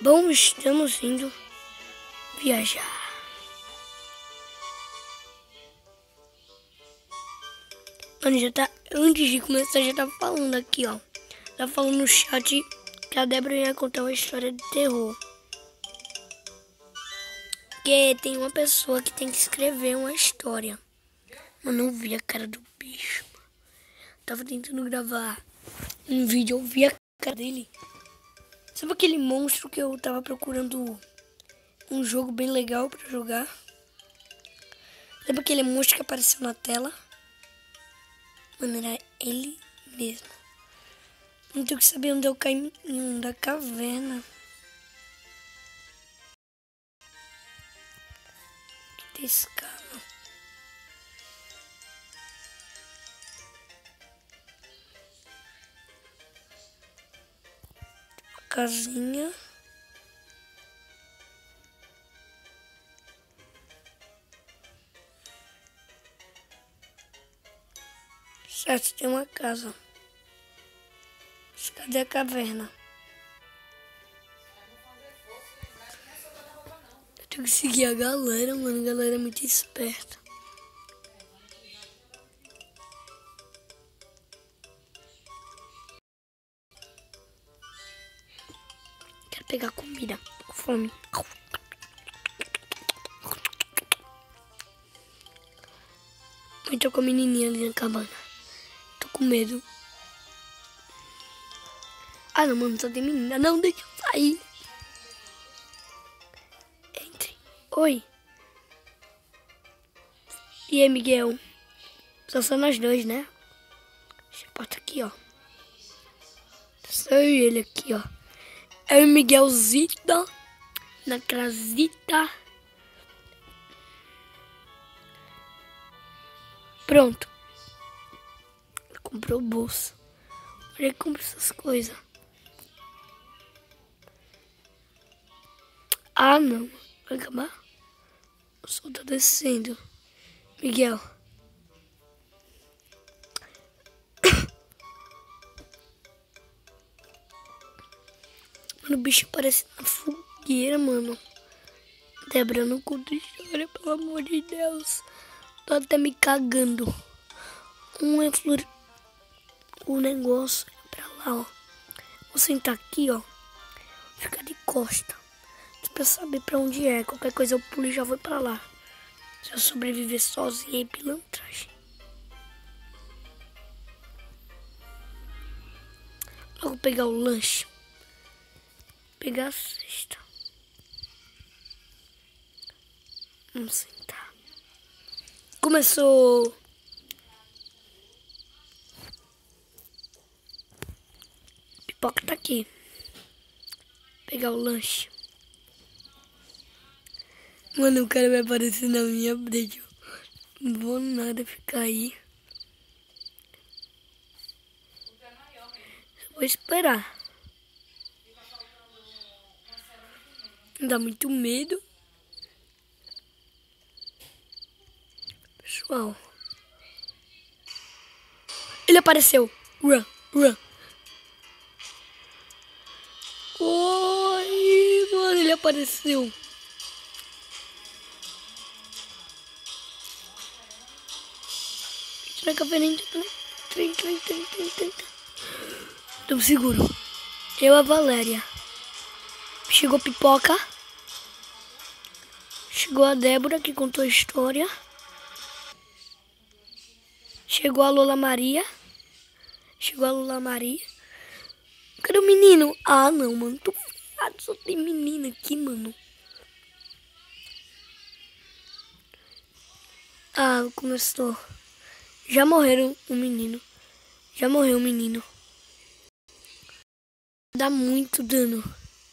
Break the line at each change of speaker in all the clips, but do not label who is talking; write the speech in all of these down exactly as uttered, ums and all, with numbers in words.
Bom, estamos indo viajar. Mano, já tá, antes de começar, já tava falando aqui, ó. Tá falando no chat que a Débora ia contar uma história de terror. Que tem uma pessoa que tem que escrever uma história. Eu não vi a cara do bicho. Tava tentando gravar um vídeo, eu vi a cara dele. Sabe aquele monstro que eu tava procurando um jogo bem legal pra jogar? Sabe aquele monstro que apareceu na tela? Mano, era ele mesmo. Não tenho que saber onde eu caí em um da caverna. Que tem escala. Uma casinha. Certo, tem uma casa. Mas cadê a caverna? Eu tenho que seguir a galera, mano. A galera é muito esperta. Quero pegar comida. Com fome. Eu tô com a menininha ali na cabana. Tô com medo. Ah, não, mano. Só tem menina. Não, deixa eu sair. Entre. Oi. E aí, Miguel? Só são nós dois, né? Deixa eu botar aqui, ó. Só eu e ele aqui, ó. É o Miguelzita. Na casita. Pronto. Comprou bolsa. Olha que compra essas coisas. Ah, não. Vai acabar? O sol tá descendo. Miguel. Mano, o bicho parece na fogueira, mano. Débora, não conta história, pelo amor de Deus. Tô até me cagando. Um é flor... O negócio é pra lá, ó. Vou sentar aqui, ó. Ficar de costa. Pra saber pra onde é. Qualquer coisa eu pulo e já vou pra lá. Se eu sobreviver sozinha é pilantragem. Logo pegar o lanche. Pegar a cesta. Vamos sentar. Começou. Pipoca tá aqui. Pegar o lanche. Mano, o cara vai aparecer na minha frente. Não vou nada ficar aí. Vou esperar. Dá muito medo. Pessoal. Ele apareceu. Run, run. Oi, mano, ele apareceu. Tira a caverninha. Trem, trem, trem, trem, trem. Tamo seguro. Eu, a Valéria. Chegou Pipoca. Chegou a Débora, que contou a história. Chegou a Lola Maria. Chegou a Lola Maria. Cadê o menino? Ah, não, mano. Tô ferrado. Só tem menina aqui, mano. Ah, começou. Já morreram o menino. Já morreu o menino. Dá muito dano.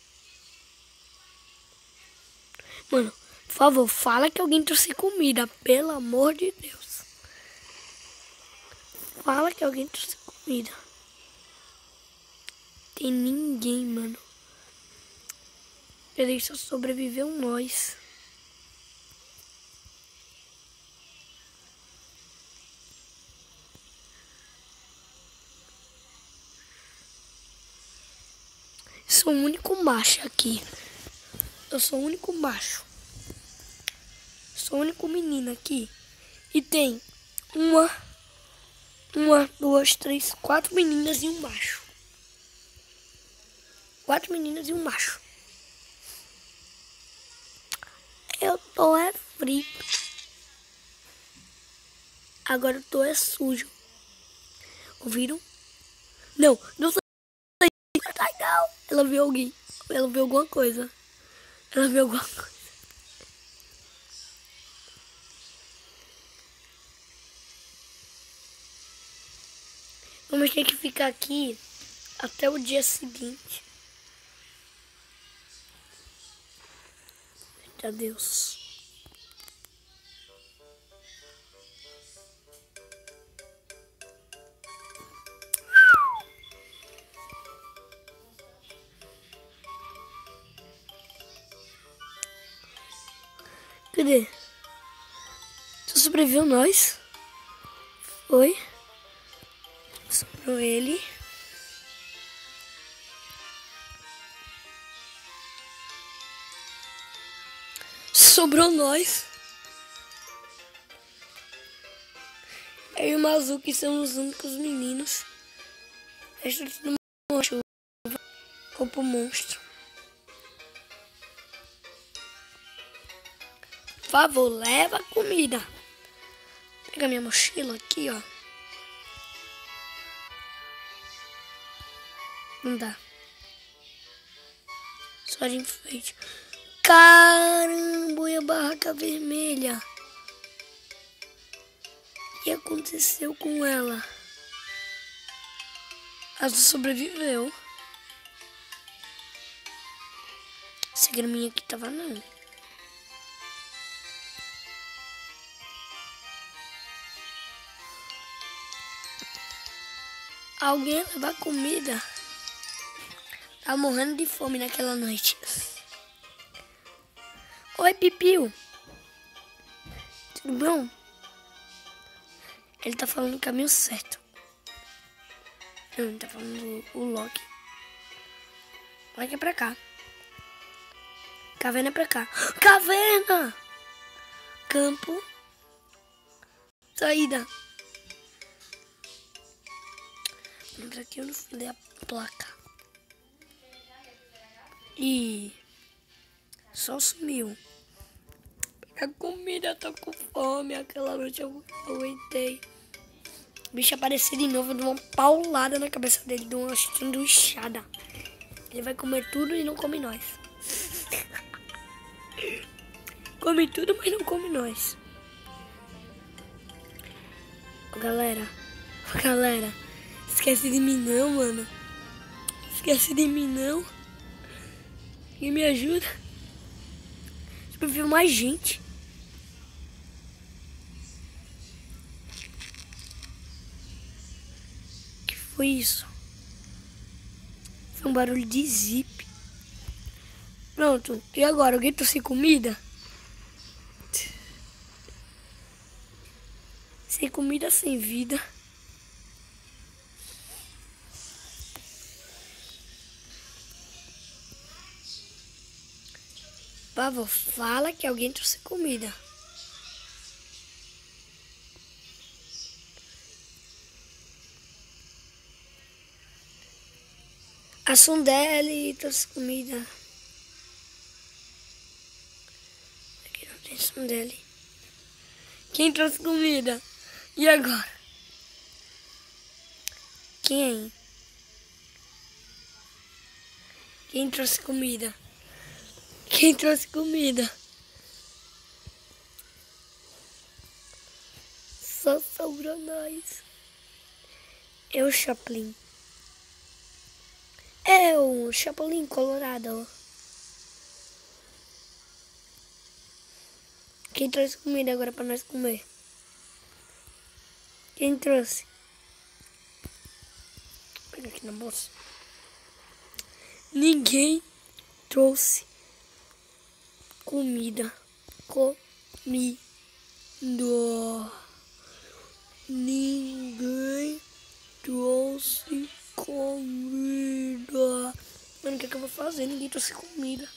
Mano, por favor, fala que alguém trouxe comida. Pelo amor de Deus. Fala que alguém trouxe comida. Tem ninguém, mano. Ele só sobreviveu nós. sou o único macho aqui. Eu sou o único macho. Sou o único menino aqui. E tem uma, uma, duas, três, quatro meninas e um macho. Quatro meninas e um macho. Eu tô é frito. Agora eu tô é sujo. Ouviram? Não, não sei. Ai, não. Ela viu alguém. Ela viu alguma coisa. Ela viu alguma coisa. Vamos ter que ficar aqui até o dia seguinte. Eita Deus. Cadê? Tu sobreviveu nós? Foi. Sobrou ele. Sobrou nós. Eu e o Mazuki somos os únicos meninos. Esta tudo uma chuva. Roupa monstro. Por favor, leva a comida. Pega minha mochila aqui, ó. Não dá. Só de enfeite. Caramba, e a barraca vermelha? O que aconteceu com ela? Ela sobreviveu. Essa graminha aqui tava não. Alguém levar comida. Tava morrendo de fome naquela noite. Oi, Pipiu. Tudo bom? Ele tá falando o caminho certo. Não, ele tá falando o, o Loki. Loki é pra cá. Caverna é pra cá. Caverna! Campo. Saída. Entra aqui, eu não falei a placa. E só sumiu. A comida, tá com fome. Aquela noite eu aguentei. O bicho apareceu de novo, deu uma paulada na cabeça dele, deu uma sanduichada. Ele vai comer tudo e não come nós. Come tudo, mas não come nós. Galera, galera, esquece de mim não, mano. Esquece de mim não. Quem me ajuda? Sobrevive mais gente. Que foi isso? Foi um barulho de zip. Pronto. E agora? Alguém tá sem comida? Sem comida, sem vida. Pavô, fala que alguém trouxe comida. A Sundeli trouxe comida. Aqui não tem Sundeli. Quem trouxe comida? E agora? Quem? Quem trouxe comida? Quem trouxe comida? Só sobrou nós. Eu, Chaplin. É o Chapolin Colorado. Quem trouxe comida agora pra nós comer? Quem trouxe? Pega aqui na bolsa. Ninguém trouxe comida. Comida. Ninguém trouxe comida. Mano, o que é que eu vou fazer? Ninguém trouxe comida.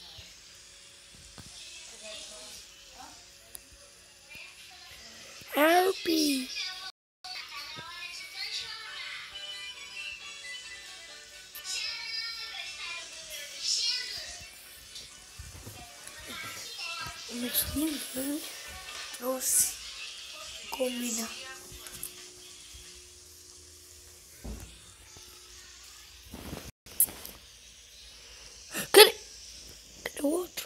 Help! Mas ninguém trouxe comida. Cadê? Cadê o outro?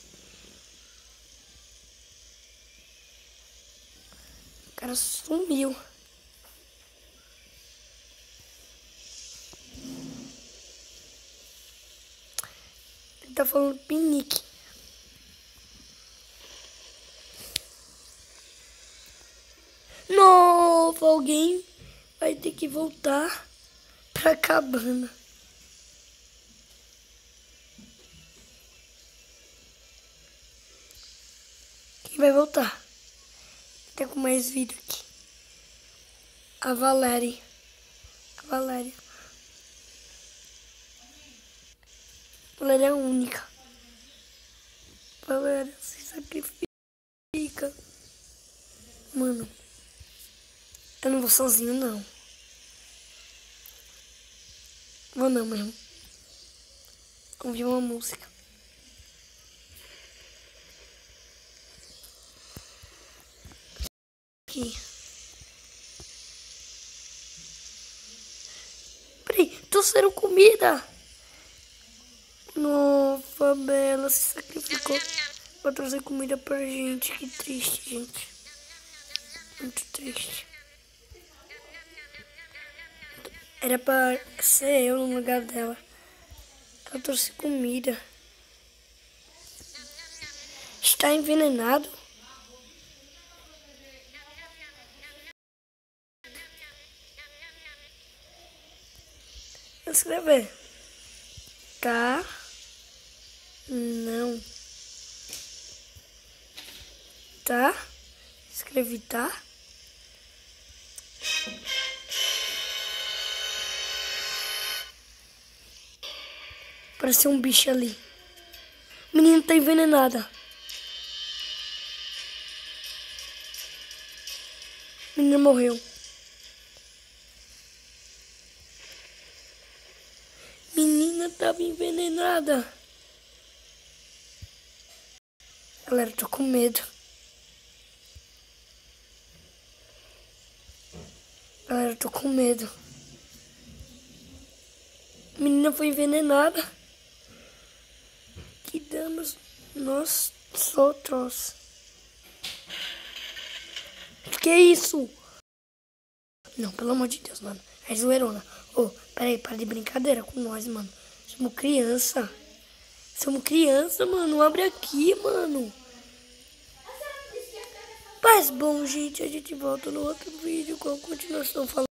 O cara sumiu. Ele tá falando pinique. Novo, alguém vai ter que voltar pra cabana. Quem vai voltar? Tá com mais vídeo aqui. A Valéria. A Valéria. A Valéria é a única. Valéria se sacrifica. Mano, eu não vou sozinho, não. Vou não mesmo. Ouvir uma música. Aqui. Peraí, trouxeram comida. Nova Bela se sacrificou pra trazer comida pra gente. Que triste, gente. Muito triste. Era pra ser eu no lugar dela. Ela trouxe comida. Está envenenado? Vou escrever. Tá. Não. Tá. Escrevi tá. Pareceu um bicho ali. O menino tá envenenada. A menina morreu. Menina tava envenenada. Galera, tô com medo. Galera, tô com medo. A menina foi envenenada. Que danos nós outros. Que é isso? Não, pelo amor de Deus, mano. É zoeirona. Ô, oh, peraí, para de brincadeira com nós, mano. Somos criança. Somos criança, mano. Abre aqui, mano. Mas bom, gente, a gente volta no outro vídeo com a continuação falando.